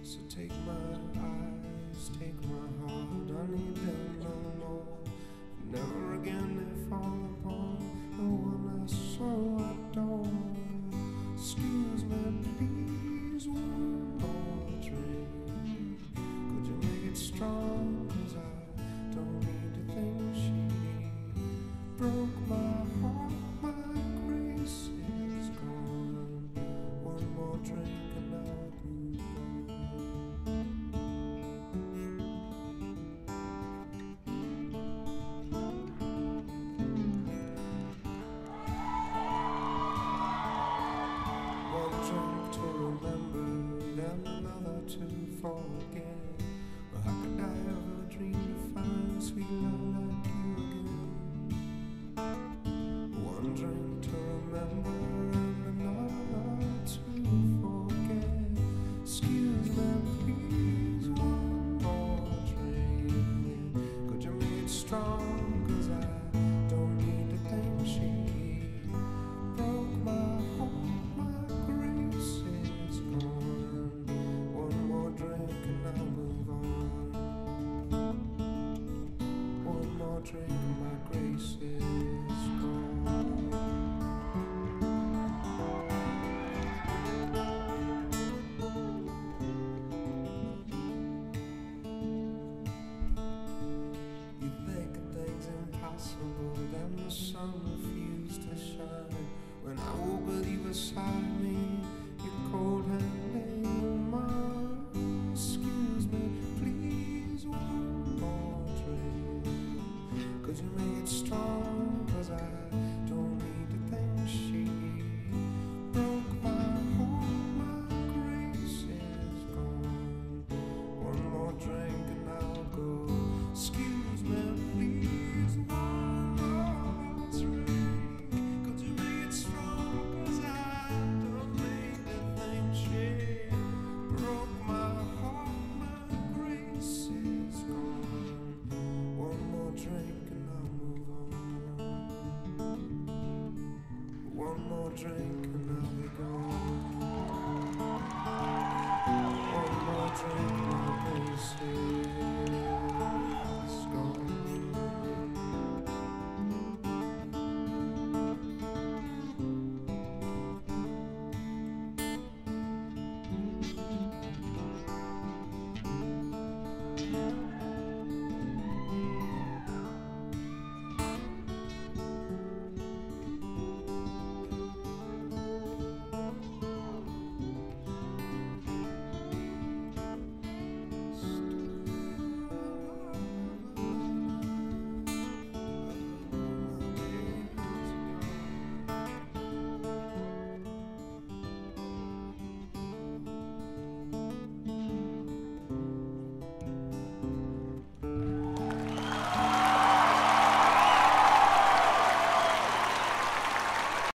So take my eyes, take my heart, I need them no more. Never again they fall upon the one I so adore. Excuse me, please, one more drink. Could you make it strong? 'Cause I don't need to think she broke my heart, my grace is gone. One more drink and I'll be one drink to remember, then another to forget. But how could I ever dream